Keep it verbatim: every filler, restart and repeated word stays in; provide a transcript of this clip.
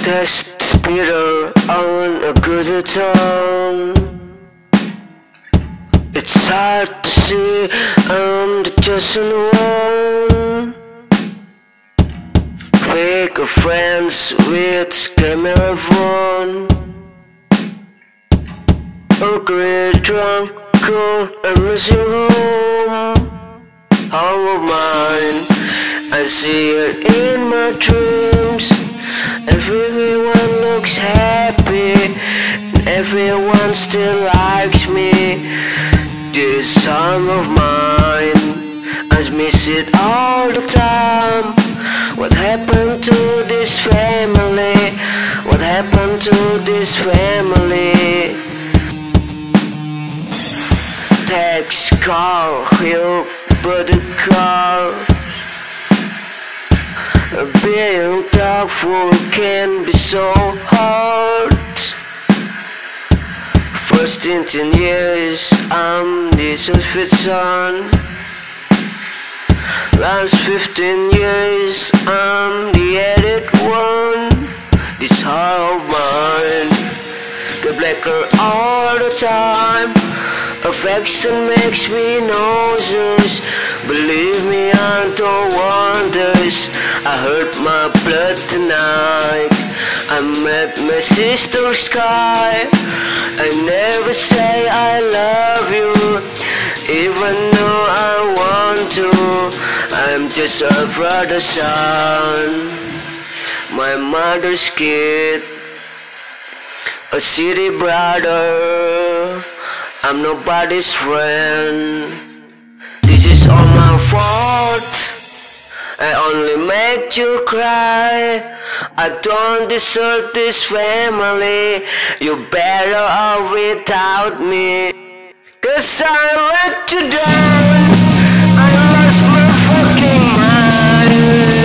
Test speeder on a good tone. It's hard to see I'm the chosen one. Fake friends with camera phone. Ugly, drunk, cold, and missing home. Home of mine, I see it in my dreams. Everyone looks happy, and everyone still likes me. This song of mine, I miss it all the time. What happened to this family? What happened to this family? Text, call, help, but the call. Being thoughtful can be so hard. First in ten years, I'm the selfish son. Last fifteen years, I'm the added one. This heart of mine get blacker all the time. Affection makes me nauseous. Believe me, I don't want this. I hurt my blood tonight. I'm at my sister's sky. I never say I love you, even though I want to. I'm just a brother's son, my mother's kid, a city brother. I'm nobody's friend. This is all my fault. I only make you cry. I don't deserve this family. You better off without me, 'cause I let you down. I lost my fucking mind.